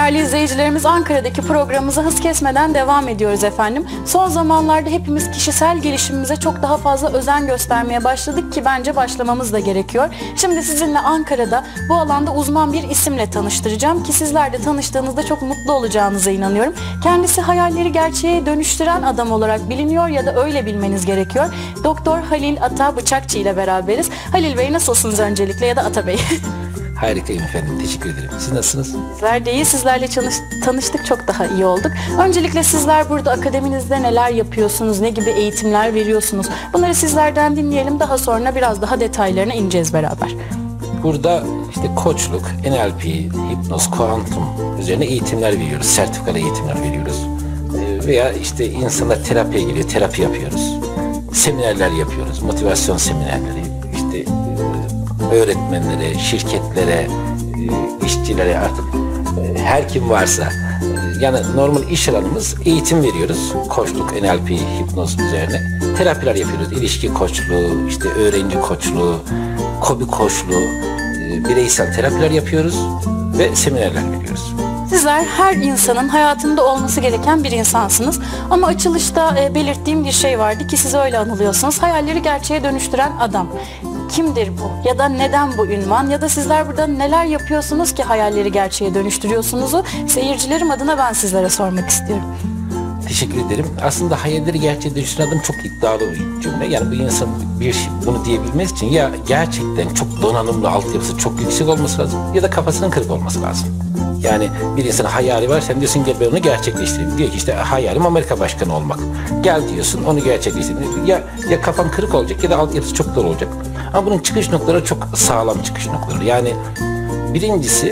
Değerli izleyicilerimiz, Ankara'daki programımıza hız kesmeden devam ediyoruz efendim. Son zamanlarda hepimiz kişisel gelişimimize çok daha fazla özen göstermeye başladık ki bence başlamamız da gerekiyor. Şimdi sizinle Ankara'da bu alanda uzman bir isimle tanıştıracağım ki sizler de tanıştığınızda çok mutlu olacağınıza inanıyorum. Kendisi hayalleri gerçeğe dönüştüren adam olarak biliniyor ya da öyle bilmeniz gerekiyor. Doktor Halil Ata Bıçakçı ile beraberiz. Halil Bey, nasılsınız öncelikle, ya da Ata Bey? Harikayım efendim, teşekkür ederim. Siz nasılsınız? Sizler de iyi, sizlerle tanıştık, çok daha iyi olduk. Öncelikle sizler burada akademinizde neler yapıyorsunuz, ne gibi eğitimler veriyorsunuz? Bunları sizlerden dinleyelim, daha sonra biraz daha detaylarına ineceğiz beraber. Burada işte koçluk, NLP, hipnoz, kuantum üzerine eğitimler veriyoruz, sertifikalı eğitimler veriyoruz. Veya işte insanlar terapiye geliyor, terapi yapıyoruz. Seminerler yapıyoruz, motivasyon seminerleri, işte öğretmenlere, şirketlere, işçilere, artık her kim varsa, yani normal iş alanımız, eğitim veriyoruz. Koçluk, NLP, hipnoz üzerine terapiler yapıyoruz. İlişki koçluğu, işte öğrenci koçluğu, KOBİ koçluğu, bireysel terapiler yapıyoruz ve seminerler veriyoruz. Sizler her insanın hayatında olması gereken bir insansınız. Ama açılışta belirttiğim bir şey vardı ki siz öyle anılıyorsunuz. Hayalleri gerçeğe dönüştüren adam. Kimdir bu? Ya da neden bu ünvan? Ya da sizler burada neler yapıyorsunuz ki hayalleri gerçeğe dönüştürüyorsunuzu seyircilerim adına ben sizlere sormak istiyorum. Teşekkür ederim. Aslında hayalleri gerçeğe dönüştüren adam çok iddialı bir cümle. Yani bu insan bunu diyebilmesi için ya gerçekten çok donanımlı, altyapısı çok yüksek olması lazım ya da kafasının kırık olması lazım. Yani bir insanın hayali var, sen diyorsun ki ben onu gerçekleştireyim. Diyor ki işte hayalim Amerika başkanı olmak. Gel diyorsun, onu gerçekleştireyim. Ya kafan kırık olacak ya da altyapısı çok zor olacak. Ama bunun çıkış noktaları çok sağlam çıkış noktaları. Yani birincisi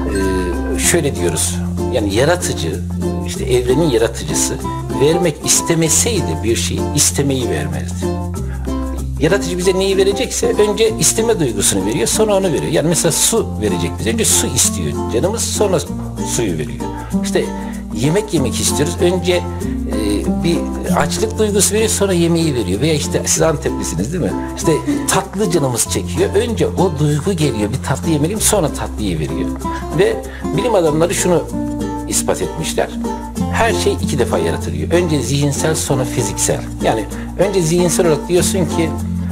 şöyle diyoruz. Yani yaratıcı, işte evrenin yaratıcısı vermek istemeseydi bir şeyi, istemeyi vermezdi. Yaratıcı bize neyi verecekse önce isteme duygusunu veriyor, sonra onu veriyor. Yani mesela su verecek bize. Önce su istiyor canımız, sonra suyu veriyor. İşte yemek yemek istiyoruz. Önce bir açlık duygusu veriyor, sonra yemeği veriyor. Veya işte siz Anteplisiniz değil mi? İşte tatlı canımız çekiyor. Önce o duygu geliyor. Bir tatlı yemeliyim, sonra tatlıyı veriyor. Ve bilim adamları şunu ispat etmişler. Her şey iki defa yaratılıyor. Önce zihinsel, sonra fiziksel. Yani önce zihinsel olarak diyorsun ki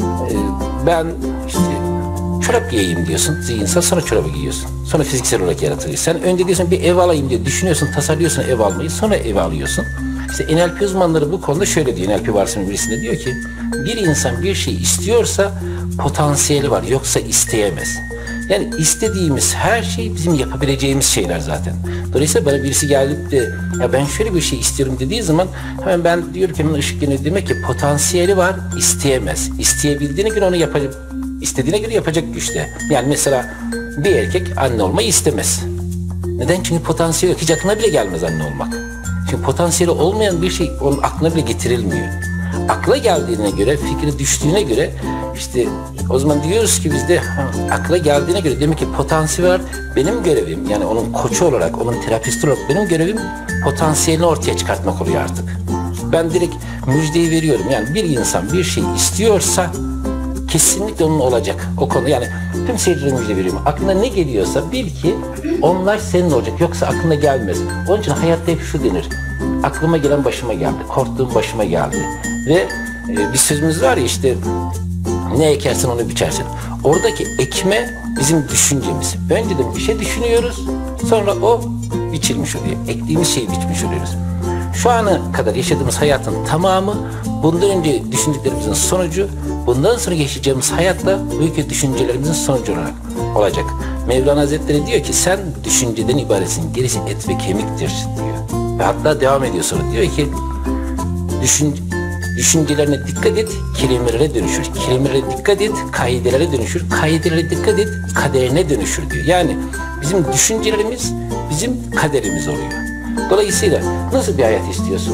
ben işte çorap giyeyim diyorsun, zihinsel, sonra çorabı giyiyorsun. Sonra fiziksel olarak yaratılıyor. Sen önce diyorsun bir ev alayım diye düşünüyorsun, tasarlıyorsun ev almayı, sonra ev alıyorsun. İşte NLP uzmanları bu konuda şöyle diyor, NLP varsın birisinde diyor ki bir insan bir şey istiyorsa potansiyeli var, yoksa isteyemez. Yani istediğimiz her şey bizim yapabileceğimiz şeyler zaten. Dolayısıyla bana birisi gelip de ya ben şöyle bir şey istiyorum dediği zaman hemen ben diyorum ki hemen ışık yanıyor, demek ki potansiyeli var, isteyemez. İsteyebildiğine göre onu yapacak, istediğine göre yapacak güçte. Yani mesela bir erkek anne olmayı istemez. Neden? Çünkü potansiyeli yok. Hiç aklına bile gelmez anne olmak. Çünkü potansiyeli olmayan bir şey onun aklına bile getirilmiyor. Akla geldiğine göre, fikri düştüğüne göre işte o zaman diyoruz ki bizde akla geldiğine göre demek ki potansiyel var. Benim görevim, yani onun koçu olarak, onun terapisti olarak benim görevim potansiyelini ortaya çıkartmak oluyor artık. Ben direkt müjdeyi veriyorum. Yani bir insan bir şey istiyorsa kesinlikle onun olacak. O konu, yani tüm seyircilere müjde veriyorum. Aklına ne geliyorsa bil ki onlar senin olacak. Yoksa aklına gelmez. Onun için hayatta hep şu denir. Aklıma gelen başıma geldi. Korktuğum başıma geldi. Ve bir sözümüz var ya işte ne ekersen onu biçersin. Oradaki ekme bizim düşüncemiz. Önceden bir şey düşünüyoruz. Sonra o biçilmiş oluyor. Ektiğimiz şeyi biçmiş oluyoruz. Şu ana kadar yaşadığımız hayatın tamamı bundan önce düşündüklerimizin sonucu, bundan sonra yaşayacağımız hayatla bu düşüncelerimizin sonucu olarak olacak. Mevlana Hazretleri diyor ki sen düşünceden ibaretsin, gerisi et ve kemiktir diyor. Ve hatta devam ediyor sonra diyor ki düşüncelerine dikkat et, kelimelere dönüşür. Kelimelere dikkat et, kaidelere dönüşür. Kaidelere dikkat et, kaderine dönüşür diyor. Yani bizim düşüncelerimiz bizim kaderimiz oluyor. Dolayısıyla nasıl bir hayat istiyorsun?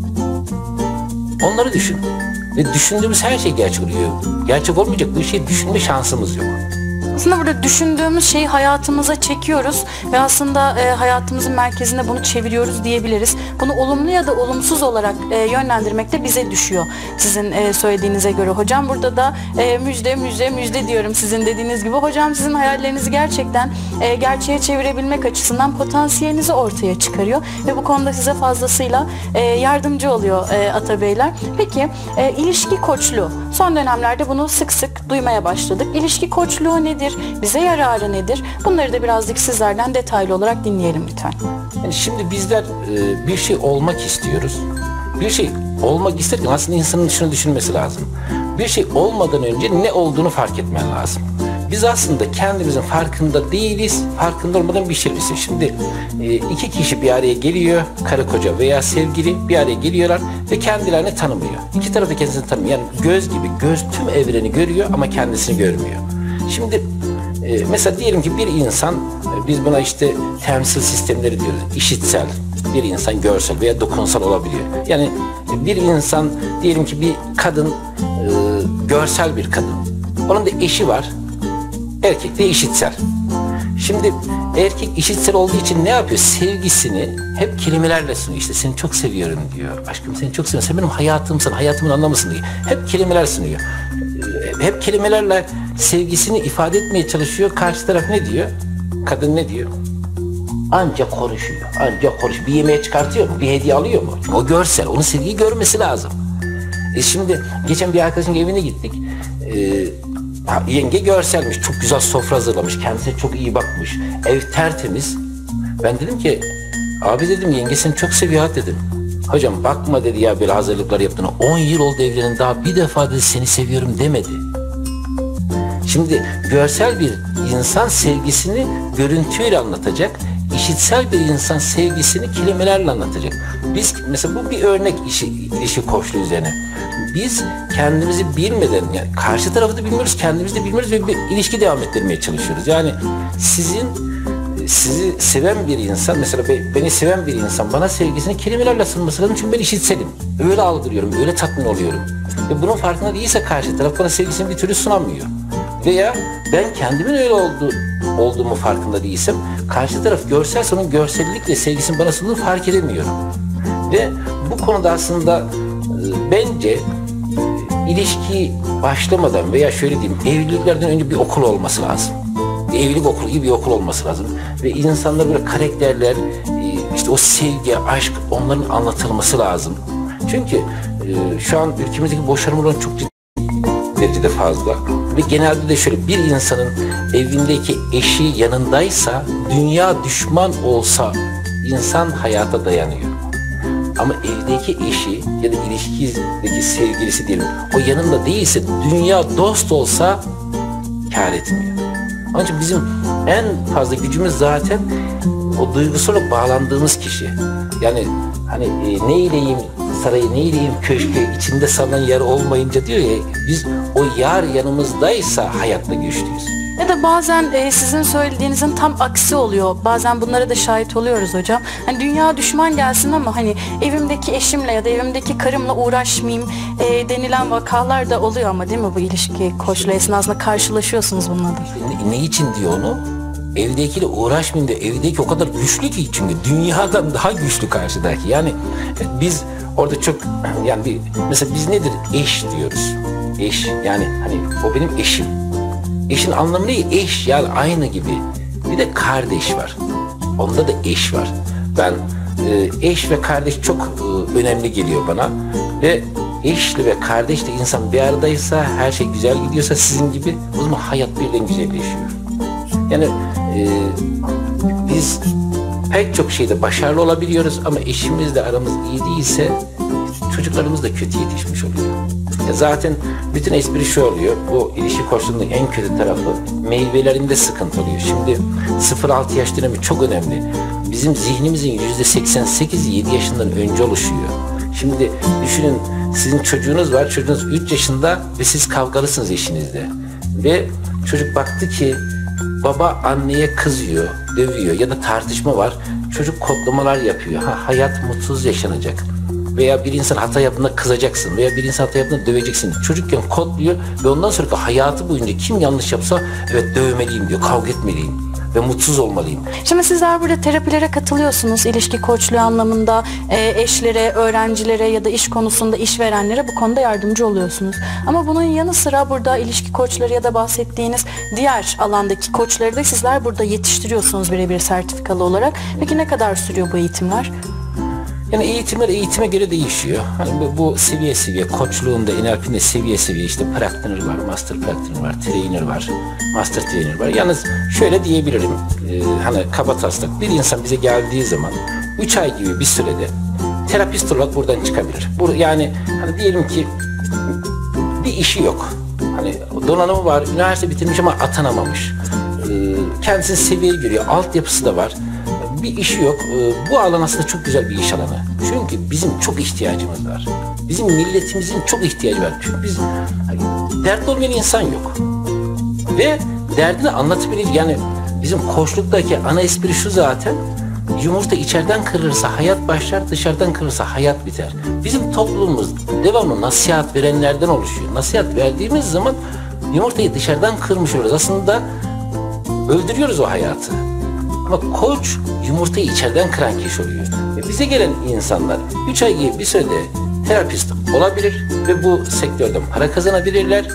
Onları düşün. Ve düşündüğümüz her şey gerçek oluyor. Gerçek olmayacak bir şey düşünme şansımız yok. Aslında burada düşündüğümüz şeyi hayatımıza çekiyoruz ve aslında hayatımızın merkezine bunu çeviriyoruz diyebiliriz. Bunu olumlu ya da olumsuz olarak yönlendirmek de bize düşüyor. Sizin söylediğinize göre hocam. Burada da müjde müjde müjde diyorum sizin dediğiniz gibi. Hocam sizin hayallerinizi gerçekten gerçeğe çevirebilmek açısından potansiyelinizi ortaya çıkarıyor ve bu konuda size fazlasıyla yardımcı oluyor Atabeyler. Peki ilişki koçluğu. Son dönemlerde bunu sık sık duymaya başladık. İlişki koçluğu nedir? Bize yararı nedir? Bunları da birazcık sizlerden detaylı olarak dinleyelim lütfen. Yani şimdi bizler bir şey olmak istiyoruz. Bir şey olmak isterken aslında insanın şunu düşünmesi lazım. Bir şey olmadan önce ne olduğunu fark etmen lazım. Biz aslında kendimizin farkında değiliz, farkında olmadan bir şeyler istiyoruz. Şimdi iki kişi bir araya geliyor, karı koca veya sevgili bir araya geliyorlar ve kendilerini tanımıyor. İki tarafı kendisini tanımıyor. Yani göz gibi, göz tüm evreni görüyor ama kendisini görmüyor. Şimdi mesela diyelim ki bir insan, biz buna işte temsil sistemleri diyoruz, işitsel, bir insan görsel veya dokunsal olabiliyor. Yani bir insan, diyelim ki bir kadın, görsel bir kadın, onun da eşi var, erkek de işitsel. Şimdi erkek işitsel olduğu için ne yapıyor? Sevgisini hep kelimelerle sunuyor. İşte seni çok seviyorum diyor. Aşkım seni çok seviyorum. Sen benim hayatımsın, hayatımın anlamısın diyor. Hep kelimeler sunuyor. Hep kelimelerle sevgisini ifade etmeye çalışıyor. Karşı taraf ne diyor? Kadın ne diyor? Ancak konuşuyor. Ancak konuşuyor. Bir yemeğe çıkartıyor mu? Bir hediye alıyor mu? O görsel. Onun sevgiyi görmesi lazım. Şimdi geçen bir arkadaşın evine gittik. Yenge görselmiş. Çok güzel sofra hazırlamış. Kendisine çok iyi bakmış. Ev tertemiz. Ben dedim ki abi dedim yenge seni çok seviyor dedim. Hocam bakma dedi ya böyle hazırlıklar yaptığına. 10 yıl oldu evlenin daha bir defa dedi seni seviyorum demedi. Şimdi görsel bir insan sevgisini görüntüyle anlatacak. İşitsel bir insan sevgisini kelimelerle anlatacak. Biz mesela bu bir örnek ilişki koçluğu üzerine. Biz kendimizi bilmeden, yani karşı tarafı da bilmiyoruz, kendimizi de bilmiyoruz ve bir ilişki devam ettirmeye çalışıyoruz. Yani sizi seven bir insan, mesela beni seven bir insan bana sevgisini kelimelerle sunması lazım çünkü ben işitselim. Öyle algılıyorum, öyle tatmin oluyorum. Ve bunun farkında değilse karşı taraf bana sevgisini bir türlü sunamıyor. Veya ben kendimin öyle olduğumu farkında değilsem karşı taraf görselse onun görsellikle sevgisini bana sunduğunu fark edemiyorum. Ve bu konuda aslında bence ilişki başlamadan veya şöyle diyeyim evliliklerden önce bir okul olması lazım. Bir evlilik okulu gibi bir okul olması lazım. Ve insanlar böyle karakterler, işte o sevgi, aşk onların anlatılması lazım. Çünkü şu an ülkemizdeki boşanma oranı çok ciddi derecede fazla. Ve genelde de şöyle bir insanın evindeki eşi yanındaysa dünya düşman olsa insan hayata dayanıyor. Ama evdeki eşi ya da ilişkideki sevgilisi diyelim o yanında değilse dünya dost olsa kâr etmiyor. Onun için bizim en fazla gücümüz zaten o duygusal bağlandığımız kişi. Yani hani ne eyleyim sarayı ne eyleyim köşkü içinde salınan yer olmayınca diyor ya biz o yar yanımızdaysa hayatta güçlüyüz. Ya da bazen sizin söylediğinizin tam aksi oluyor. Bazen bunlara da şahit oluyoruz hocam. Hani dünya düşman gelsin ama hani evimdeki eşimle ya da evimdeki karımla uğraşmayayım denilen vakalar da oluyor ama değil mi bu ilişki koçluğu esnasında karşılaşıyorsunuz bununla da. Ne için diyor onu? Evdekiyle uğraşmayayım da evdeki o kadar güçlü ki çünkü dünyadan daha güçlü karşıdaki. Yani biz orada çok yani mesela biz nedir? Eş diyoruz. Eş yani hani o benim eşim. Eşin anlamı ne? Eş yani aynı gibi. Bir de kardeş var. Onda da eş var. Ben eş ve kardeş çok önemli geliyor bana. Ve eşli ve kardeşli insan bir aradaysa, her şey güzel gidiyorsa sizin gibi o zaman hayat birden güzelleşiyor. Yani biz pek çok şeyde başarılı olabiliyoruz ama eşimizle aramız iyi değilse çocuklarımız da kötü yetişmiş oluyor. Zaten bütün espri şu oluyor, bu ilişki koçluğunun en kötü tarafı meyvelerinde sıkıntı oluyor. Şimdi 0-6 yaş dönemi çok önemli. Bizim zihnimizin %88'i 7 yaşından önce oluşuyor. Şimdi düşünün sizin çocuğunuz var, çocuğunuz 3 yaşında ve siz kavgalısınız eşinizle. Ve çocuk baktı ki baba anneye kızıyor, dövüyor ya da tartışma var. Çocuk kodlamalar yapıyor. Hayat mutsuz yaşanacak. Veya bir insan hata yaptığında kızacaksın veya bir insan hata yaptığında döveceksin. Çocukken kodluyor ve ondan sonraki hayatı boyunca kim yanlış yapsa evet dövmeliyim diyor, kavga etmeliyim ve mutsuz olmalıyım. Şimdi sizler burada terapilere katılıyorsunuz, ilişki koçluğu anlamında eşlere, öğrencilere ya da iş konusunda işverenlere bu konuda yardımcı oluyorsunuz. Ama bunun yanı sıra burada ilişki koçları ya da bahsettiğiniz diğer alandaki koçları da sizler burada yetiştiriyorsunuz birebir sertifikalı olarak. Peki ne kadar sürüyor bu eğitimler? Yani eğitimler eğitime göre değişiyor. Hani bu seviye seviye, koçluğunda, NLP'de seviye seviye işte practitioner var, master practitioner var, trainer var, master trainer var. Yalnız şöyle diyebilirim, hani kabataslak bir insan bize geldiği zaman 3 ay gibi bir sürede terapist olarak buradan çıkabilir. Yani hani diyelim ki bir işi yok. Hani donanımı var, üniversite bitirmiş ama atanamamış. Kendisini seviye görüyor, altyapısı da var. Bir işi yok. Bu alan aslında çok güzel bir iş alanı. Çünkü bizim çok ihtiyacımız var. Bizim milletimizin çok ihtiyacı var. Çünkü biz dertli olmayan insan yok. Ve derdini anlatabilir. Yani bizim koçluktaki ana espri şu zaten. Yumurta içeriden kırılırsa hayat başlar, dışarıdan kırılırsa hayat biter. Bizim toplumumuz devamlı nasihat verenlerden oluşuyor. Nasihat verdiğimiz zaman yumurtayı dışarıdan kırmış oluruz. Aslında öldürüyoruz o hayatı. Ama koç yumurtayı içeriden kıran kişi oluyor. Ve bize gelen insanlar 3 ay gibi bir sürede terapist olabilir ve bu sektörden para kazanabilirler.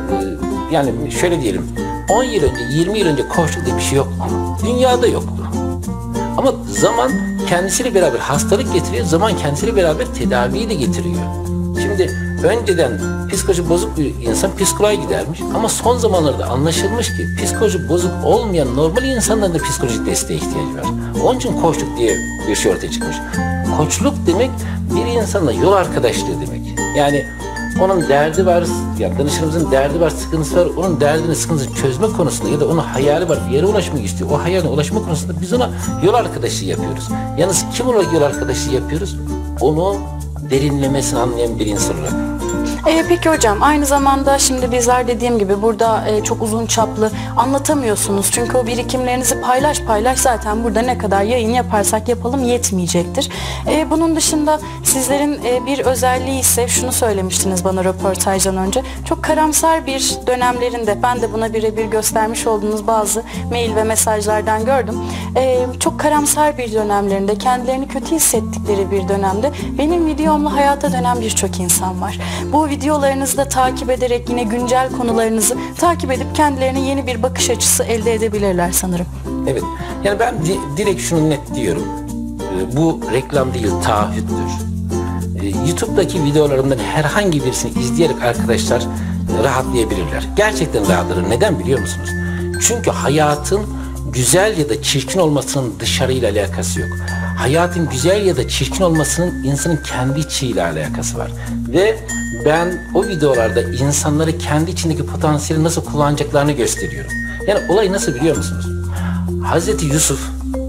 Yani şöyle diyelim, 10 yıl önce, 20 yıl önce koçluk diye bir şey yoktu. Dünyada yoktu. Ama zaman kendisiyle beraber hastalık getiriyor, zaman kendisiyle beraber tedaviyi de getiriyor. Şimdi önceden psikoloji bozuk bir insan psikoloğa gidermiş ama son zamanlarda anlaşılmış ki psikoloji bozuk olmayan normal insanların da psikolojik desteğe ihtiyacı var. Onun için koçluk diye bir şey ortaya çıkmış. Koçluk demek bir insanla yol arkadaşlığı demek. Yani onun derdi var, yani danışanımızın derdi var, sıkıntısı var. Onun derdini, sıkıntısını çözme konusunda ya da onun hayali var, bir yere ulaşmak istiyor. O hayaline ulaşma konusunda biz ona yol arkadaşlığı yapıyoruz. Yalnız kim olarak yol arkadaşlığı yapıyoruz? Onu derinlemesine anlayan bir insan olarak. Peki hocam, aynı zamanda şimdi bizler dediğim gibi burada çok uzun çaplı anlatamıyorsunuz. Çünkü o birikimlerinizi paylaş zaten burada ne kadar yayın yaparsak yapalım yetmeyecektir. Bunun dışında sizlerin bir özelliği ise şunu söylemiştiniz bana röportajdan önce. Çok karamsar bir dönemlerinde, ben de buna birebir göstermiş olduğunuz bazı mail ve mesajlardan gördüm. Çok karamsar bir dönemlerinde, kendilerini kötü hissettikleri bir dönemde benim videomla hayata dönen birçok insan var. Bu videolarınızı da takip ederek yine güncel konularınızı takip edip kendilerine yeni bir bakış açısı elde edebilirler sanırım. Evet. Yani ben direkt şunu net diyorum. Bu reklam değil, taahhüttür. YouTube'daki videolarımdan herhangi birisini izleyerek arkadaşlar rahatlayabilirler. Gerçekten rahatlar. Neden biliyor musunuz? Çünkü hayatın güzel ya da çirkin olmasının dışarıyla alakası yok. Hayatın güzel ya da çirkin olmasının insanın kendi içiyle alakası var. Ve ben o videolarda insanları kendi içindeki potansiyeli nasıl kullanacaklarını gösteriyorum. Yani olay nasıl biliyor musunuz? Hazreti Yusuf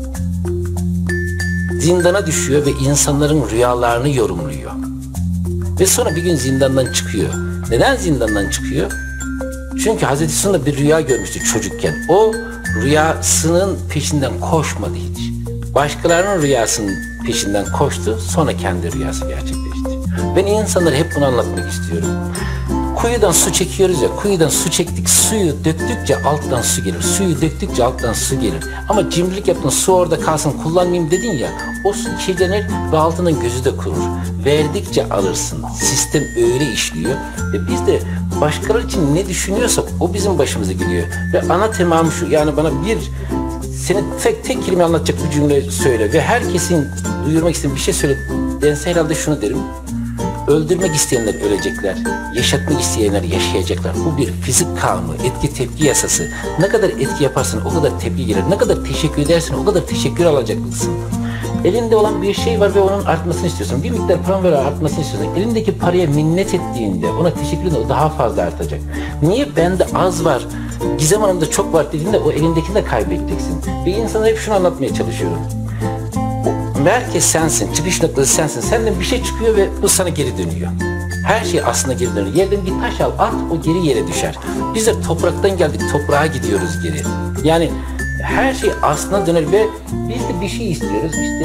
zindana düşüyor ve insanların rüyalarını yorumluyor. Ve sonra bir gün zindandan çıkıyor. Neden zindandan çıkıyor? Çünkü Hazreti Yusuf da bir rüya görmüştü çocukken. O rüyasının peşinden koşmadı hiç. Başkalarının rüyasının peşinden koştu, sonra kendi rüyası gerçekleşti. Ben insanlara hep bunu anlatmak istiyorum. Kuyudan su çekiyoruz ya, kuyudan su çektik, suyu döktükçe alttan su gelir. Suyu döktükçe alttan su gelir. Ama cimrilik yaptın, su orada kalsın, kullanmayayım dedin ya, o su kirlenir ve altının gözü de kurur. Verdikçe alırsın. Sistem öyle işliyor. Ve biz de başkaları için ne düşünüyorsak o bizim başımıza geliyor. Ve ana temam şu, yani bana senin tek kelime anlatacak bir cümle söyle ve herkesin duyurmak istediği bir şey söyle dense herhalde şunu derim. Öldürmek isteyenler ölecekler, yaşatmak isteyenler yaşayacaklar. Bu bir fizik kanunu, etki tepki yasası. Ne kadar etki yaparsan o kadar tepki gelir. Ne kadar teşekkür edersen o kadar teşekkür alacaksın. Elinde olan bir şey var ve onun artmasını istiyorsun. Bir miktar paran var, artmasını istiyorsun. Elindeki paraya minnet ettiğinde, ona teşekkür ettiğinde o daha fazla artacak. Niye bende az var, Gizem Hanım'da çok var dediğinde o elindekini de kaybedeceksin. Ve insana hep şunu anlatmaya çalışıyorum. Merkez sensin, çıkış noktası sensin. Senden bir şey çıkıyor ve bu sana geri dönüyor. Her şey aslında geri dönüyor. Yerden bir taş al, at, o geri yere düşer. Biz de topraktan geldik, toprağa gidiyoruz geri. Yani her şey aslına döner ve biz de bir şey istiyoruz. İşte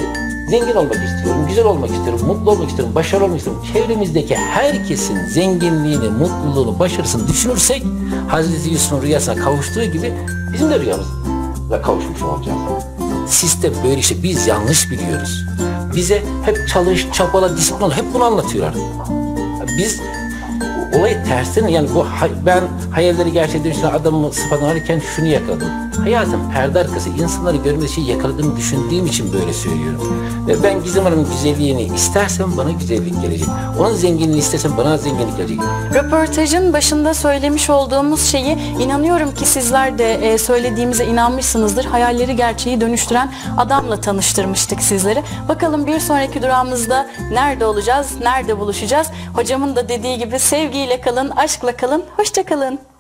Zengin olmak istiyorum, güzel olmak istiyorum, mutlu olmak istiyorum, başarılı olmak istiyorum. Çevremizdeki herkesin zenginliğini, mutluluğunu, başarısını düşünürsek Hazreti Yusuf'un rüyasına kavuştuğu gibi bizim de rüyamıza kavuşmuş olacağız. Sistem böyle işte, biz yanlış biliyoruz. Bize hep çalış, çabala, disiplin ol, hep bunu anlatıyorlar. Biz olayı tersine, yani ben hayalleri gerçekleştiren adamın sıfatını alırken şunu yakaladım. Hayatın perde arkası insanları görmediği şeyi yakaladığımı düşündüğüm için böyle söylüyorum. Ve ben Gizem Hanım'ın güzelliğini istersem bana güzellik gelecek. Onun zenginliğini istersem bana zenginlik gelecek. Röportajın başında söylemiş olduğumuz şeyi inanıyorum ki sizler de söylediğimize inanmışsınızdır. Hayalleri gerçeği dönüştüren adamla tanıştırmıştık sizleri. Bakalım bir sonraki durağımızda nerede olacağız, nerede buluşacağız? Hocamın da dediği gibi sevgiyle kalın, aşkla kalın, hoşça kalın.